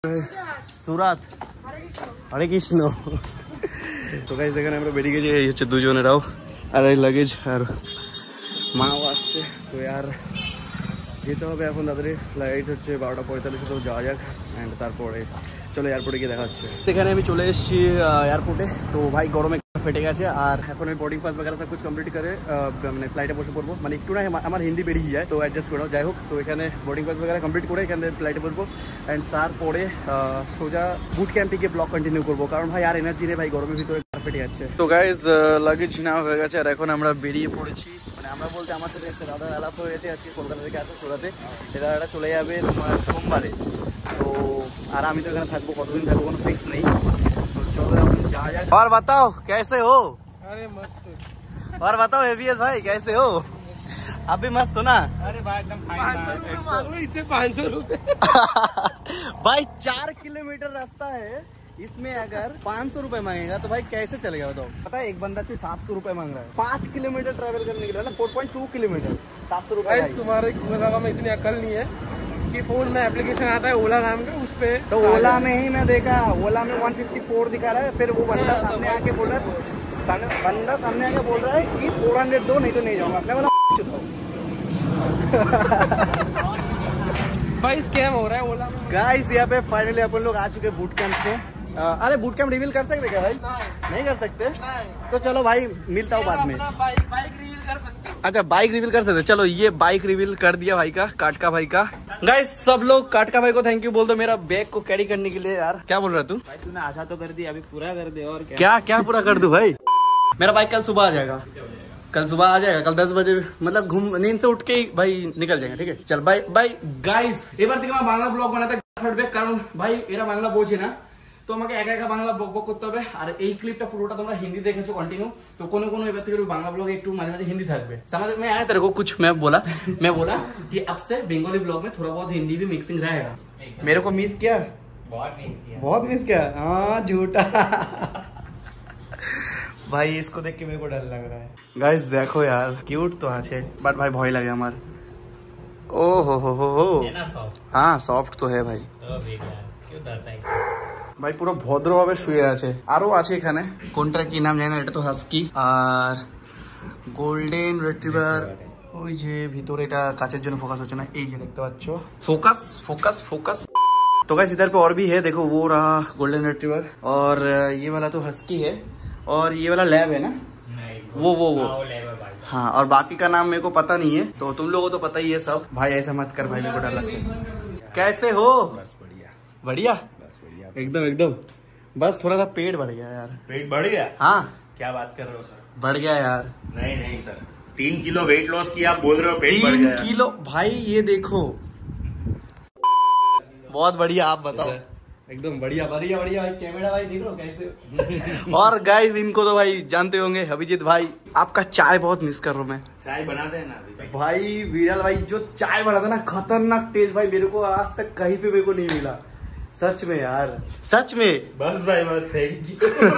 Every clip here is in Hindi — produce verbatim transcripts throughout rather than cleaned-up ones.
সুরাত হরে কৃষ্ণ। তো গাইস এখানে আমরা বেরিয়ে গেছি, এই হচ্ছে দুজনেরাও, আর এই লাগেজ আর মাও আসছে। তো আর যেতে হবে এখন তাড়াতাড়ি, ফ্লাইট হচ্ছে বারোটা পঁয়তাল্লিশে, তো যাওয়া যাক অ্যান্ড তারপরে চলো এয়ারপোর্টে গিয়ে দেখা হচ্ছে। এখানে আমি চলে এসেছি এয়ারপোর্টে। তো ভাই গরমে ফেটে গেছে, আর এখন আমি বোর্ডিং পাস বগেরা সব কিছু কমপ্লিট করে মানে ফ্লাইটে বসে পড়বো। মানে একটু না আমার হিন্দি বেরিয়ে যায়, তো অ্যাডজাস্ট করো, যাই হোক। তো এখানে বোর্ডিং পাস বগেরা কমপ্লিট করে এখানে ফ্লাইটে বসবো অ্যান্ড তারপরে সোজা বুট ক্যাম্পে গিয়ে ব্লগ কন্টিনিউ করবো, কারণ ভাই আর এনার্জি নেই ভাই, গরমের ভিতরে ফেটে যাচ্ছে। তো গাইজ লাগেজ নেওয়া হয়ে গেছে আর এখন আমরা বেরিয়ে পড়েছি। মানে আমরা বলতে আমার সাথে একটা দাদা আলাপ হয়ে গেছে আজকে, কলকাতা থেকে আসে সুরাতে। এ দাদাটা চলে যাবে তোমার সোমবারে। তো আর আমি তো এখানে থাকবো, কতদিন থাকবো কোনো ফিক্স নেই। তো চলো এখন যাওয়া যাক। और बताओ कैसे हो? अरे मस्त। और बताओ एवीएस भाई कैसे हो? आप भी मस्त हो ना? अरे भाई एकदम पाँच सौ रुपए भाई चार किलोमीटर रास्ता है, इसमें अगर पाँच सौ रुपए मांगेगा तो भाई कैसे चलेगा बताओ। पता है एक बंदा से सात सौ रुपए मांग रहा है पाँच किलोमीटर ट्रैवल करने के लिए ना, फोर पॉइंट टू किलोमीटर सात सौ रुपए। तुम्हारे ओला में इतनी अकल नहीं है कि फोन में एप्लीकेशन आता है ओला नाम का, उस पे तो ओला में ही मैं देखा, ओला में वन फिफ्टी फोर दिखा रहा है। फिर वो बंदा सामने आके बोल रहा है, बंदा सामने आके बोल रहा है कि फोर हंड्रेड दो, नहीं तो नहीं जाऊंगा। अपने वाला भाई स्कैम हो रहा है ओला में। गाइस यहाँ पे फाइनली अपन लोग आ चुके बूट कैंप में। अरे बूट कैंप रिवील कर सकते क्या भाई? नहीं, नहीं कर सकते। नहीं। तो चलो भाई मिलता हूँ बाद में। बाइक बाइक रिवील कर सकते। अच्छा बाइक रिवील कर सकते। चलो ये बाइक रिवील कर दिया भाई का, काटका भाई का। गाइस सब लोग काटका भाई को थैंक यू बोल दो मेरा बैग को कैरी करने के लिए। यार क्या बोल रहा तू? भाई तूने आशा तो कर दी, अभी पूरा कर दे। और क्या क्या क्या पूरा कर दूं भाई? मेरा बाइक कल सुबह आ जाएगा, कल सुबह आ जाएगा, कल दस बजे मतलब घूम नींद से उठ के ही भाई निकल जाएंगे, ठीक है। चल बाय बाय गाइस। এবার থেকে আমার বাংলা ব্লগ বানাতে পারবে, কারণ ভাই এরা বাংলা বোঝে না, তো আমাকে একা একা বাংলা ব্লগ করতে হবে। আর এই ক্লিপটা পুরোটা তোমরা হিন্দি দেখেছো কন্টিনিউ, তো কোনো কোনো এবার থেকে বাংলা ব্লগে একটু মাঝে মাঝে हिंदी থাকবে। समझ में आया तेरे को कुछ? मैं बोला मैं बोला कि अब से बंगाली ब्लॉग में थोड़ा बहुत हिंदी भी मिक्सिंग रहेगा। मेरे को मिस किया, बहुत मिस किया, बहुत मिस किया। हाँ झूठा भाई इसको देख के मेरे को डर लग रहा है। गाइस देखो यार क्यूट तो আছে, बट भाई ভয় লাগে আমার। ओ हो हो हो हो हाँ সফট তো है भाई। ভাই পুরো ভদ্রভাবে শুয়ে আছে। আরো আছে এখানে, কোনটা কি নাম জানি না, এটা তো হাস্কি আর গোল্ডেন রিট্রিভার। ওই যে ভিতরে এটা কাচের জন্য ফোকাস হচ্ছে না, এই যে দেখতে পাচ্ছ, ফোকাস फोकस फोकस। तो गाइस इधर पे और भी है, देखो वो रहा गोल्डन रिट्रीवर, और ये वाला तो हस्की है, और ये वाला लैब है ना, वो वो वो हाँ। और बाकी का नाम मेरे को पता नहीं है, तो तुम लोगों को तो पता ही है सब। भाई ऐसा मत कर भाई, मेरे को डर लगता है। कैसे हो? बस बढ़िया बढ़िया, बस बढ़िया एकदम एकदम। बस थोड़ा सा पेट बढ़ गया यार। पेट बढ़ गया? हाँ क्या बात कर रहे हो सर? बढ़ गया यार। नहीं नहीं सर, तीन किलो वेट लॉस किया, आप बोल रहे हो पेट बढ़ तीन गया? किलो भाई, ये देखो बहुत बढ़िया। आप बताओ? एकदम बढ़िया बढ़िया बढ़िया भाई। कैमरा भाई देख लो कैसे। और गाइस इनको तो भाई जानते होंगे, अभिजीत भाई। आपका चाय बहुत मिस कर रहा हूँ मैं। चाय बनाते हैं ना अभी भाई विराल भाई जो चाय बनाता ना, खतरनाक टेस्ट भाई, मेरे को आज तक कहीं पे मेरे को नहीं मिला, सच में यार, सच में। बस भाई बस, thank you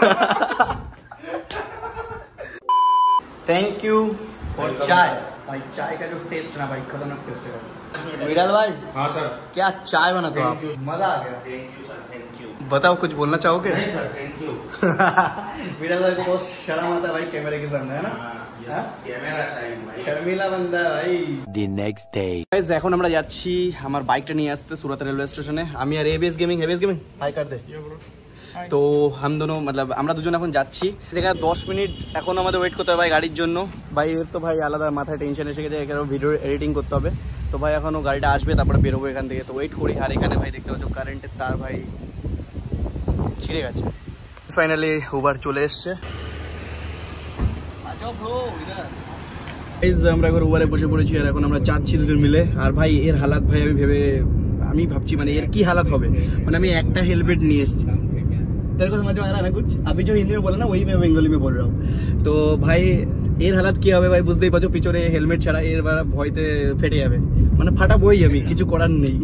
thank you for chai भाई। चाय का जो टेस्ट ना भाई, खतरनाक टेस्ट है विराल भाई। हाँ सर, क्या चाय बनाते हो आप, मजा आ गया। Thank you sir, thank you. बताओ कुछ बोलना चाहोगे? नहीं सर, थैंक यू। विराल भाई को बहुत शर्म आता है भाई कैमरे के सामने, है ना? ক্যামেরা সাইড ভাই, শর্মিলা বান্দা ভাই। The next day. গাইস এখন আমরা যাচ্ছি আমার বাইকটা নিয়ে আসতে সুরাত রেলওয়ে স্টেশনে। আমি আর এবিএস গেমিং, এবিএস গেমিং হাই कर दे। তো हम दोनों मतलब আমরা দুজন এখন যাচ্ছি জায়গায়। দশ মিনিট এখন আমাদের ওয়েট করতে হবে ভাই গাড়ির জন্য। ভাই এর তো ভাই আলাদা মাথায় টেনশন এসে গেছে, এখানে ভিডিও এডিটিং করতে হবে। তো ভাই এখনও গাড়িটা আসবে, তারপরে বেরোবো এখান থেকে। তো ওয়েট করি। আর এখানে ভাই দেখতে পাচ্ছ কারেন্টের তার ভাই ছিঁড়ে গেছে। ফাইনালি উবার চলে এসছে। আমরা এখন উবারে বসে পড়েছি আর এখন আমরা যাচ্ছি দুজন মিলে। আর ভাই এর হালাত ভাই আমি ভেবে আমি ভাবছি মানে এর কি হালাত হবে। মানে আমি একটা হেলমেট নিয়ে এসেছি, तेरे को समझ में आ रहा है ना कुछ? अभी जो हिंदी में बोला ना वही मैं बंगाली में बोल रहा हूँ। तो भाई এর হালাত কি হবে ভাই বুঝতেই পারছো, পিছনে হেলমেট ছাড়া এর ভয়তে ফেটে যাবে, মানে ফাটাবই আমি, কিছু করার নেই।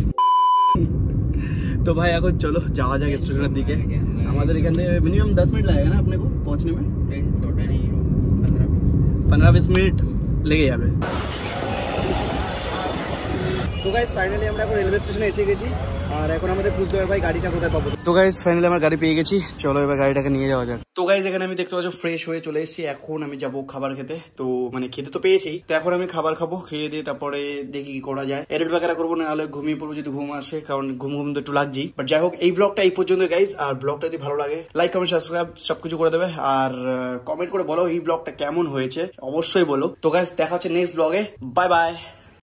तो भाई এখন চলো যাওয়া যাক স্টেশনের দিকে। আমাদের এখান থেকে মিনিমাম दस मिनट लगेगा ना अपने को पहुंचने में, पंद्रह बीस मिनट লেগে যাবে। তো গাইস ফাইনালি আমরা এখন রেলওয়ে স্টেশনে এসে গেছি। আর এখন আমাদের খুঁজতে হবে ভাই গাড়িটা কোথায় পাবো। তো গাইস ফাইনালি আমার গাড়ি পেয়ে গেছি, চলো এবার গাড়িটাকে নিয়ে যাওয়া যাক। তো গাইস এখানে আমি দেখতে পাচ্ছ ফ্রেশ হয়ে চলে এসেছি, এখন আমি যাবো খাবার খেতে। তো মানে খেতে তো পেয়েছি, তো এখন আমি খাবার খাবো, খেয়ে দিয়ে তারপরে দেখি কি করা যায়। এডিট বাগেরা করবো, না হলে ঘুমিয়ে পড়বো যদি ঘুম আসে, কারণ ঘুম ঘুম তো একটু লাগছি। বাট যাই হোক, এই ব্লগটা এই পর্যন্ত গাইস। আর ব্লগটা যদি ভালো লাগে লাইক কমেন্ট সাবস্ক্রাইব সবকিছু করে দেবে, আর কমেন্ট করে বলো এই ব্লগটা কেমন হয়েছে, অবশ্যই বলো। তো গাইস দেখা হচ্ছে নেক্সট ব্লগে, বাই বাই।